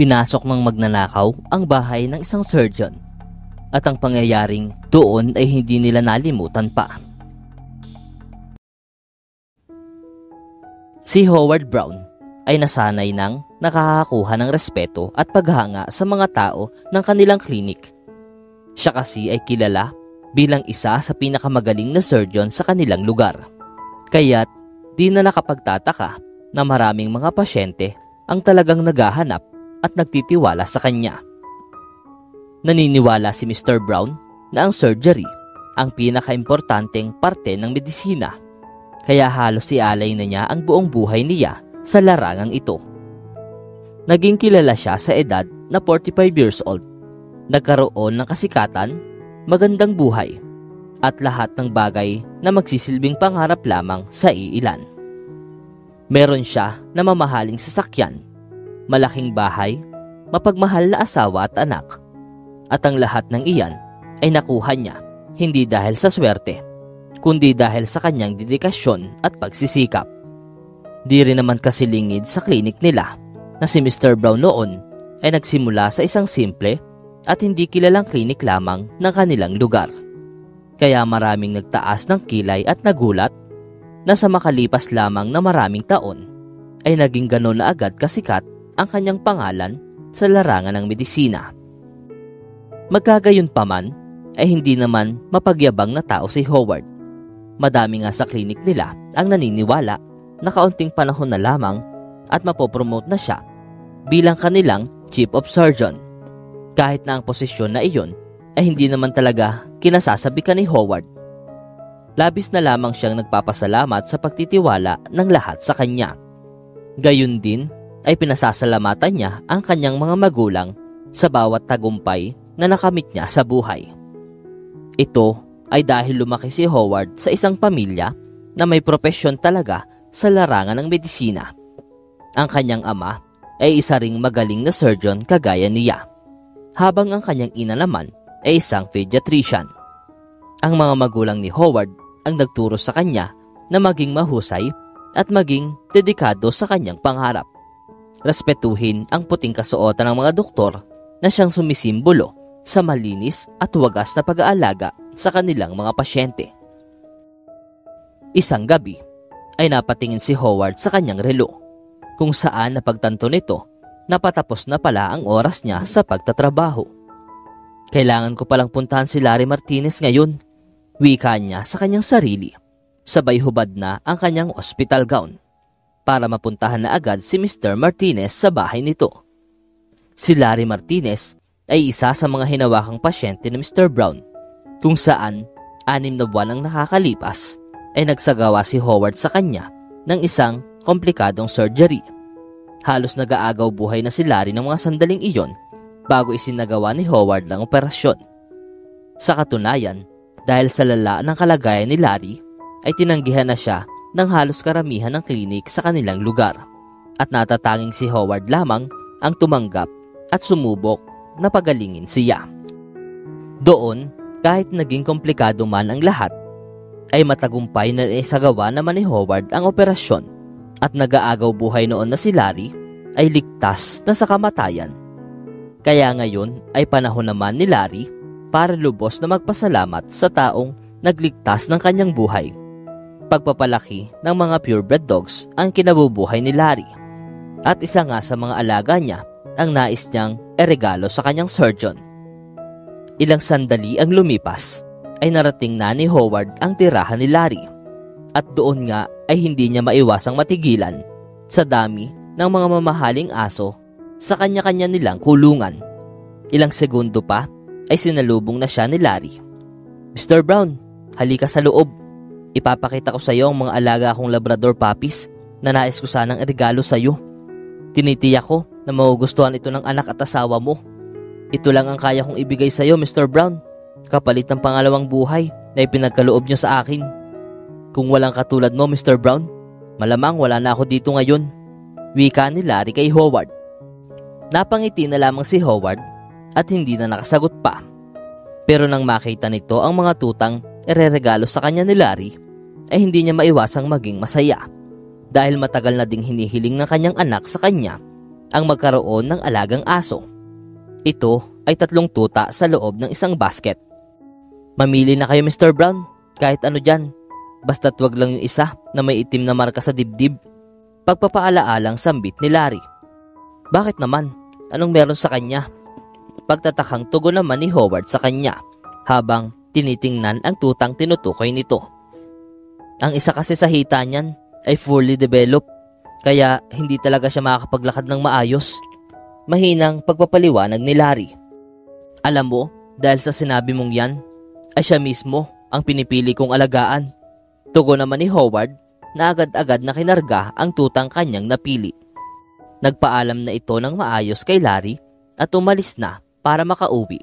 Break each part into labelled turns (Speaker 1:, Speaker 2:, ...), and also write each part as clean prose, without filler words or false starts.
Speaker 1: Pinasok ng magnanakaw ang bahay ng isang surgeon at ang pangyayaring doon ay hindi nila nalimutan pa. Si Howard Brown ay nasanay ng nakakakuha ng respeto at paghanga sa mga tao ng kanilang klinik. Siya kasi ay kilala bilang isa sa pinakamagaling na surgeon sa kanilang lugar. Kaya't di na nakapagtataka na maraming mga pasyente ang talagang naghahanap at nagtitiwala sa kanya. Naniniwala si Mr. Brown na ang surgery ang pinakaimportanteng parte ng medisina, kaya halos ialay na niya ang buong buhay niya sa larangang ito. Naging kilala siya sa edad na 45 years old. Nagkaroon ng kasikatan, magandang buhay, at lahat ng bagay na magsisilbing pangarap lamang sa iilan. Meron siya na mamahaling sasakyan, malaking bahay, mapagmahal na asawa at anak. At ang lahat ng iyan ay nakuha niya hindi dahil sa swerte, kundi dahil sa kanyang dedikasyon at pagsisikap. Di rin naman kasi lingid sa klinik nila na si Mr. Brown noon ay nagsimula sa isang simple at hindi kilalang klinik lamang ng kanilang lugar. Kaya maraming nagtaas ng kilay at nagulat na sa makalipas lamang na maraming taon ay naging ganon na agad kasikat ang kanyang pangalan sa larangan ng medisina. Magkagayon pa man ay hindi naman mapagyabang na tao si Howard. Madami nga sa klinik nila ang naniniwala na kaunting panahon na lamang at mapopromote na siya bilang kanilang Chief of Surgeon. Kahit na ang posisyon na iyon ay hindi naman talaga kinasasabikan ni Howard. Labis na lamang siyang nagpapasalamat sa pagtitiwala ng lahat sa kanya. Gayun din ay pinasasalamatan niya ang kanyang mga magulang sa bawat tagumpay na nakamit niya sa buhay. Ito ay dahil lumaki si Howard sa isang pamilya na may propesyon talaga sa larangan ng medisina. Ang kanyang ama ay isa ring magaling na surgeon kagaya niya, habang ang kanyang ina naman ay isang pediatrician. Ang mga magulang ni Howard ang nagturo sa kanya na maging mahusay at maging dedikado sa kanyang pangarap. Respetuhin ang puting kasuotan ng mga doktor na siyang sumisimbolo sa malinis at wagas na pag-aalaga sa kanilang mga pasyente. Isang gabi ay napatingin si Howard sa kanyang relo, kung saan napagtanto nito na patapos na pala ang oras niya sa pagtatrabaho. Kailangan ko palang puntahan si Larry Martinez ngayon, wika niya sa kanyang sarili. Sabay hubad na ang kanyang hospital gown para mapuntahan na agad si Mr. Martinez sa bahay nito. Si Larry Martinez ay isa sa mga hinawakang pasyente ni Mr. Brown, kung saan 6 na buwan ang nakakalipas ay nagsagawa si Howard sa kanya ng isang komplikadong surgery. Halos nag-aagaw buhay na si Larry ng mga sandaling iyon bago isinagawa ni Howard ang operasyon. Sa katunayan, dahil sa lala ng kalagayan ni Larry, ay tinanggihan na siya ng halos karamihan ng klinik sa kanilang lugar, at natatanging si Howard lamang ang tumanggap at sumubok na pagalingin siya. Doon, kahit naging komplikado man ang lahat, ay matagumpay na isagawa naman ni Howard ang operasyon, at nag-aagaw buhay noon na si Larry ay ligtas na sa kamatayan. Kaya ngayon ay panahon naman ni Larry para lubos na magpasalamat sa taong nagligtas ng kanyang buhay. Pagpapalaki ng mga purebred dogs ang kinabubuhay ni Larry, at isa nga sa mga alaga niya ang nais niyang iregalo sa kanyang surgeon. Ilang sandali ang lumipas ay narating na ni Howard ang tirahan ni Larry, at doon nga ay hindi niya maiwasang matigilan sa dami ng mga mamahaling aso sa kanya-kanya nilang kulungan. Ilang segundo pa ay sinalubong na siya ni Larry. "Mr. Brown, halika sa loob. Ipapakita ko sa iyo ang mga alaga kong Labrador puppies na nais ko sanang iregalo sa iyo. Tinitiyak ko na magugustuhan ito ng anak at asawa mo. Ito lang ang kaya kong ibigay sa iyo, Mr. Brown, kapalit ng pangalawang buhay na ipinagkaloob niyo sa akin. Kung walang katulad mo, Mr. Brown, malamang wala na ako dito ngayon," wika ni Larry kay Howard. Napangiti na lamang si Howard at hindi na nakasagot pa. Pero nang makita nito ang mga tutang ireregalo sa kanya ni Larry, ay hindi niya maiwasang maging masaya, dahil matagal na ding hinihiling ng kanyang anak sa kanya ang magkaroon ng alagang aso. Ito ay 3 tuta sa loob ng isang basket. "Mamili na kayo, Mr. Brown. Kahit ano dyan. Basta't wag lang yung isa na may itim na marka sa dibdib." Pagpapaalaalang sambit ni Larry. "Bakit naman? Anong meron sa kanya?" Pagtatakang tugon naman ni Howard sa kanya habang tinitingnan ang tutang tinutukoy nito. "Ang isa kasi sa hita niyan ay fully developed, kaya hindi talaga siya makakapaglakad ng maayos." Mahinang pagpapaliwanag ni Larry. "Alam mo, dahil sa sinabi mong yan, ay siya mismo ang pinipili kong alagaan." Tugon naman ni Howard na agad-agad na kinarga ang tutang kanyang napili. Nagpaalam na ito ng maayos kay Larry at umalis na para makauwi.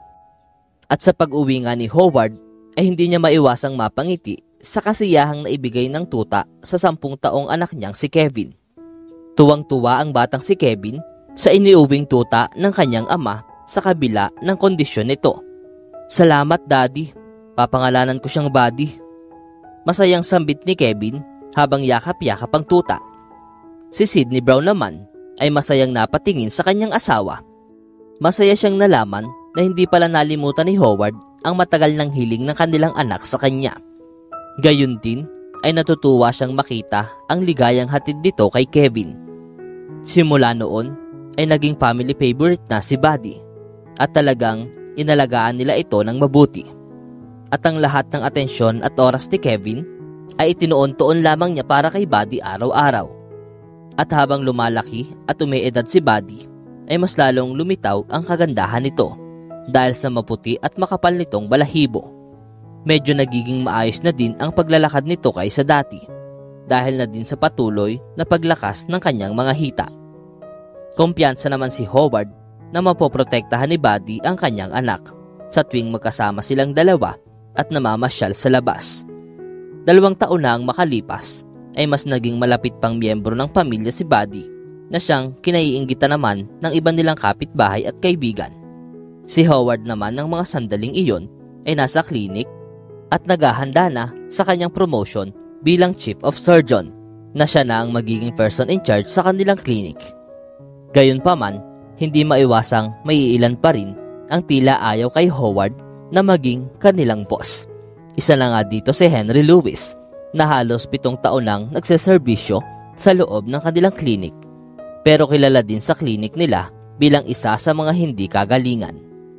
Speaker 1: At sa pag-uwi nga ni Howard ay hindi niya maiwasang mapangiti sa kasiyahang naibigay ng tuta sa 10 taong anak niyang si Kevin. Tuwang-tuwa ang batang si Kevin sa iniuwing tuta ng kanyang ama sa kabila ng kondisyon nito. "Salamat, Daddy. Papangalanan ko siyang Buddy." Masayang sambit ni Kevin habang yakap-yakap ang tuta. Si Sydney Brown naman ay masayang napatingin sa kanyang asawa. Masaya siyang nalaman na hindi pala nalimutan ni Howard ang matagal ng hiling ng kanilang anak sa kanya. Gayun din ay natutuwa siyang makita ang ligayang hatid nito kay Kevin. Simula noon ay naging family favorite na si Buddy at talagang inalagaan nila ito ng mabuti. At ang lahat ng atensyon at oras ni Kevin ay itinuon-tuon lamang niya para kay Buddy araw-araw. At habang lumalaki at umiedad si Buddy ay mas lalong lumitaw ang kagandahan nito dahil sa maputi at makapal nitong balahibo. Medyo nagiging maayos na din ang paglalakad nito kaysa dati dahil na din sa patuloy na paglakas ng kanyang mga hita. Kumpiyansa naman si Howard na mapoprotektahan ni Buddy ang kanyang anak sa tuwing magkasama silang dalawa at namamasyal sa labas. 2 taon na ang makalipas ay mas naging malapit pang miyembro ng pamilya si Buddy na siyang kinaiinggitan naman ng iba nilang kapitbahay at kaibigan. Si Howard naman ng mga sandaling iyon ay nasa klinik at naghahanda na sa kanyang promotion bilang Chief of Surgeon na siya na ang magiging person in charge sa kanilang klinik. Gayunpaman, hindi maiwasang maiilan pa rin ang tila ayaw kay Howard na maging kanilang boss. Isa na nga dito si Henry Lewis na halos 7 taon nang nagseserbisyo sa loob ng kanilang klinik. Pero kilala din sa klinik nila bilang isa sa mga hindi kagalingan.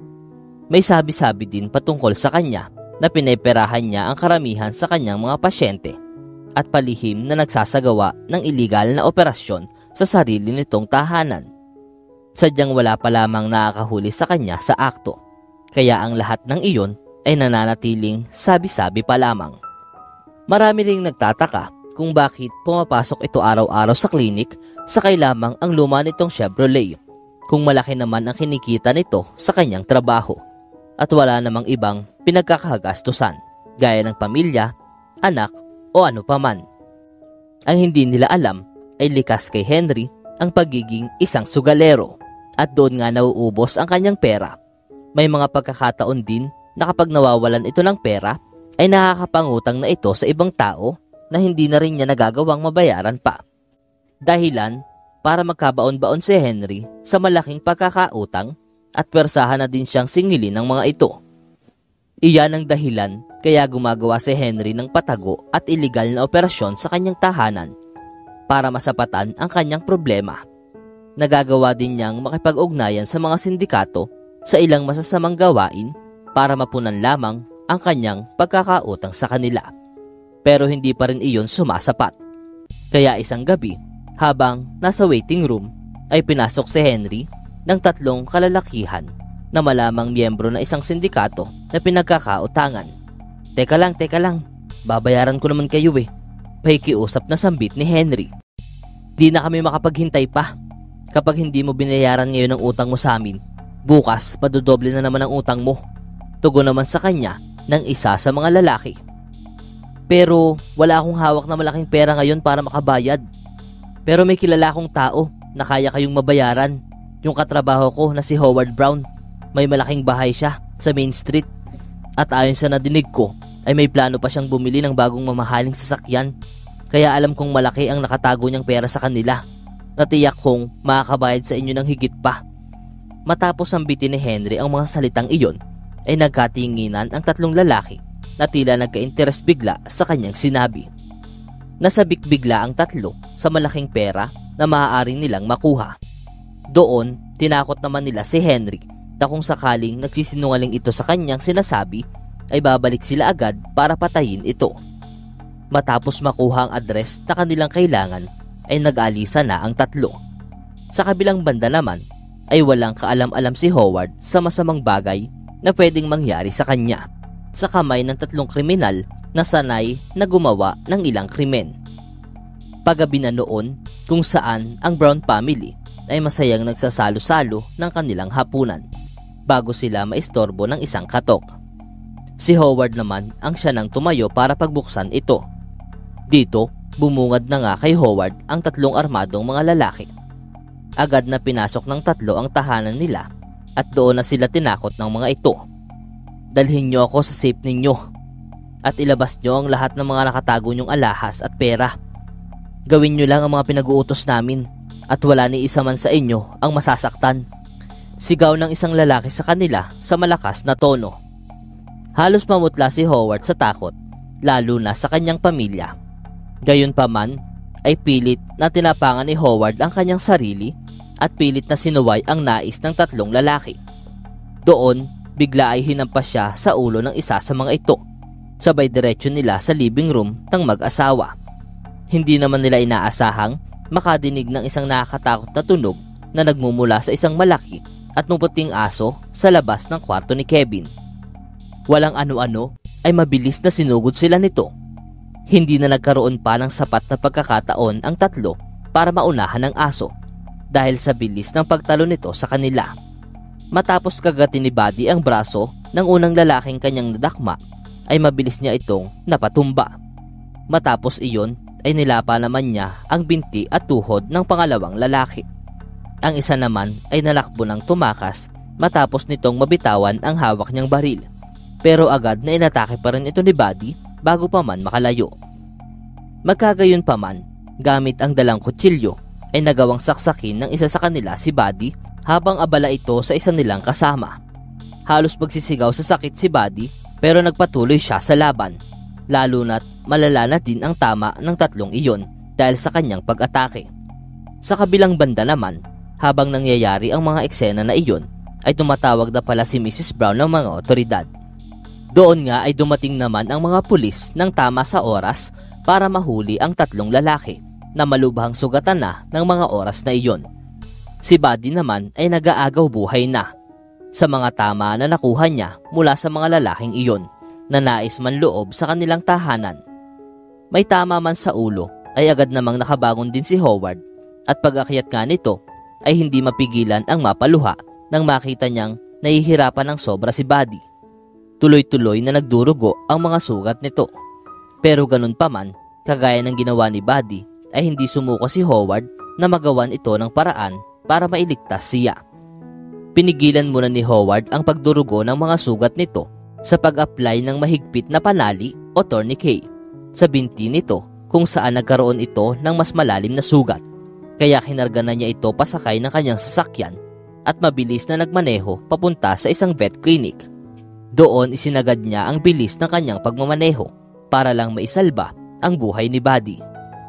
Speaker 1: May sabi-sabi din patungkol sa kanya na pineperahan niya ang karamihan sa kanyang mga pasyente at palihim na nagsasagawa ng iligal na operasyon sa sarili nitong tahanan. Sadyang wala pa lamang nakakahuli sa kanya sa akto, kaya ang lahat ng iyon ay nananatiling sabi-sabi pa lamang. Marami ring nagtataka kung bakit pumapasok ito araw-araw sa klinik sakay lamang ang luma nitong Chevrolet kung malaki naman ang kinikita nito sa kanyang trabaho at wala namang ibang pinagkakagastusan gaya ng pamilya, anak o ano paman. Ang hindi nila alam ay likas kay Henry ang pagiging isang sugalero at doon nga nauubos ang kanyang pera. May mga pagkakataon din na kapag nawawalan ito ng pera ay nakakapangutang na ito sa ibang tao na hindi na rin niya nagagawang mabayaran pa. Dahilan para magkabaon-baon si Henry sa malaking pagkakautang at pwersahan na din siyang singilin ng mga ito. Iyan ang dahilan kaya gumagawa si Henry ng patago at iligal na operasyon sa kanyang tahanan para masapatan ang kanyang problema. Nagagawa din niyang makipag-ugnayan sa mga sindikato sa ilang masasamang gawain para mapunan lamang ang kanyang pagkakautang sa kanila. Pero hindi pa rin iyon sumasapat. Kaya isang gabi, habang nasa waiting room, ay pinasok si Henry ng 3 kalalakihan na malamang miyembro ng isang sindikato na pinagkakautangan. Teka lang, babayaran ko naman kayo eh. Pakikiusap na sambit ni Henry. Di na kami makapaghintay pa. Kapag hindi mo binayaran ngayon ang utang mo sa amin, bukas padodoble na naman ang utang mo. Tugon naman sa kanya ng isa sa mga lalaki. Pero wala akong hawak na malaking pera ngayon para makabayad. Pero may kilala akong tao na kaya kayong mabayaran. Yung katrabaho ko na si Howard Brown. May malaking bahay siya sa Main Street. At ayon sa nadinig ko ay may plano pa siyang bumili ng bagong mamahaling sasakyan. Kaya alam kong malaki ang nakatago niyang pera sa kanila. Natiyak kong makakabayad sa inyo ng higit pa. Matapos sambitin ni Henry ang mga salitang iyon, ay nagkatinginan ang tatlong lalaki na tila nagka-interes bigla sa kanyang sinabi. Nasabik bigla ang tatlo sa malaking pera na maaari nilang makuha. Doon, tinakot naman nila si Henry na kung sakaling nagsisinungaling ito sa kanyang sinasabi, ay babalik sila agad para patayin ito. Matapos makuha ang address na kanilang kailangan, ay nag-alisa na ang tatlo. Sa kabilang banda naman, ay walang kaalam-alam si Howard sa masamang bagay na pwedeng mangyari sa kanya sa kamay ng tatlong kriminal na sanay na gumawa ng ilang krimen. Paggabi na noon kung saan ang Brown family ay masayang nagsasalo-salo ng kanilang hapunan bago sila maistorbo ng isang katok. Si Howard naman ang siya nang tumayo para pagbuksan ito. Dito, bumungad na nga kay Howard ang tatlong armadong mga lalaki. Agad na pinasok ng tatlo ang tahanan nila at doon na sila tinakot ng mga ito. Dalhin nyo ako sa safe ninyo at ilabas nyo ang lahat ng mga nakatago nyong alahas at pera. Gawin nyo lang ang mga pinag-uutos namin at wala ni isa man sa inyo ang masasaktan. Sigaw ng isang lalaki sa kanila sa malakas na tono. Halos mamutla si Howard sa takot, lalo na sa kanyang pamilya. Gayunpaman ay pilit na tinapangan ni Howard ang kanyang sarili at pilit na sinuway ang nais ng tatlong lalaki. Doon, bigla ay hinampas siya sa ulo ng isa sa mga ito. Sabay diretsyo nila sa living room ng mag-asawa. Hindi naman nila inaasahang makadinig ng isang nakakatakot na tunog na nagmumula sa isang malaki at maputing aso sa labas ng kwarto ni Kevin. Walang ano-ano ay mabilis na sinugod sila nito. Hindi na nagkaroon pa ng sapat na pagkakataon ang tatlo para maunahan ng aso dahil sa bilis ng pagtalo nito sa kanila. Matapos kagatin ni Buddy ang braso ng unang lalaking kanyang nadakma, ay mabilis niya itong napatumba. Matapos iyon ay nilapa naman niya ang binti at tuhod ng pangalawang lalaki. Ang isa naman ay nalakbo ng tumakas matapos nitong mabitawan ang hawak niyang baril. Pero agad na inatake pa rin ito ni Buddy bago pa man makalayo. Magkagayon pa man, gamit ang dalang kutsilyo, ay nagawang saksakin ng isa sa kanila si Buddy habang abala ito sa isa nilang kasama. Halos magsisigaw sa sakit si Buddy pero nagpatuloy siya sa laban, lalo na't malala na din ang tama ng tatlong iyon dahil sa kanyang pag-atake. Sa kabilang banda naman, habang nangyayari ang mga eksena na iyon, ay tumatawag na pala si Mrs. Brown ng mga otoridad. Doon nga ay dumating naman ang mga pulis ng tama sa oras para mahuli ang tatlong lalaki na malubhang sugatan na ng mga oras na iyon. Si Buddy naman ay nag-aagaw buhay na sa mga tama na nakuha niya mula sa mga lalaking iyon na nais man loob sa kanilang tahanan. May tama man sa ulo ay agad namang nakabangon din si Howard at pag-akyat nga nito ay hindi mapigilan ang mapaluha nang makita niyang nahihirapan ng sobra si Buddy. Tuloy-tuloy na nagdurugo ang mga sugat nito. Pero ganun pa man, kagaya ng ginawa ni Buddy, ay hindi sumuko si Howard na magawan ito ng paraan para mailigtas siya. Pinigilan muna ni Howard ang pagdurugo ng mga sugat nito sa pag-apply ng mahigpit na panali o tourniquet sa binti nito kung saan nagkaroon ito ng mas malalim na sugat. Kaya kinarga na niya ito pasakay ng kanyang sasakyan at mabilis na nagmaneho papunta sa isang vet clinic. Doon isinagad niya ang bilis ng kanyang pagmamaneho para lang maisalba ang buhay ni Buddy.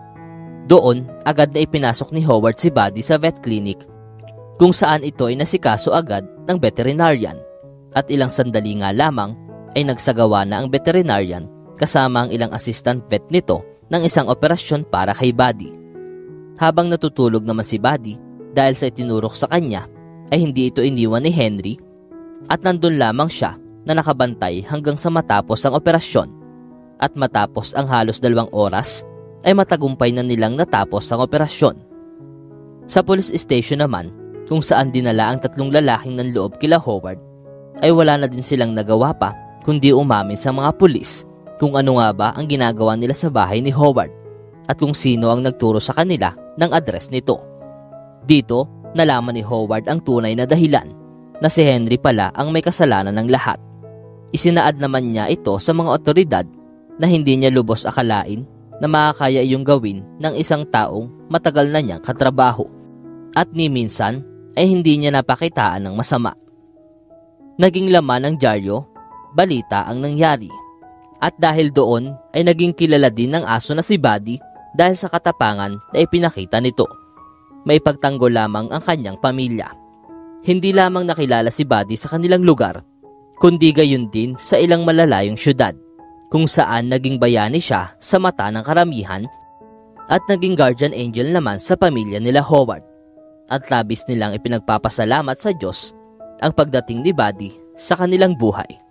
Speaker 1: Doon agad na ipinasok ni Howard si Buddy sa vet clinic kung saan ito ay nasikaso agad ng veterinarian at ilang sandali nga lamang ay nagsagawa na ang veterinarian kasama ang ilang assistant vet nito ng isang operasyon para kay Buddy. Habang natutulog naman si Buddy dahil sa itinurok sa kanya ay hindi ito iniwan ni Henry at nandun lamang siya na nakabantay hanggang sa matapos ang operasyon. At matapos ang halos 2 oras ay matagumpay na nilang natapos ang operasyon. Sa police station naman kung saan dinala ang tatlong lalaking nanloob kila Howard ay wala na din silang nagawa pa kundi umamin sa mga pulis kung ano nga ba ang ginagawa nila sa bahay ni Howard at kung sino ang nagturo sa kanila ng address nito. Dito nalaman ni Howard ang tunay na dahilan na si Henry pala ang may kasalanan ng lahat. Isinaad naman niya ito sa mga otoridad na hindi niya lubos akalain na makakaya iyong gawin ng isang taong matagal na niyang katrabaho at ni minsan ay hindi niya napakitaan ng masama. Naging laman ng dyaryo, balita ang nangyari. At dahil doon ay naging kilala din ng aso na si Buddy dahil sa katapangan na ipinakita nito. May pagtanggol lamang ang kanyang pamilya. Hindi lamang nakilala si Buddy sa kanilang lugar, kundi gayon din sa ilang malalayong syudad, kung saan naging bayani siya sa mata ng karamihan at naging guardian angel naman sa pamilya nila Howard. At labis nilang ipinagpapasalamat sa Diyos ang pagdating ni Buddy sa kanilang buhay.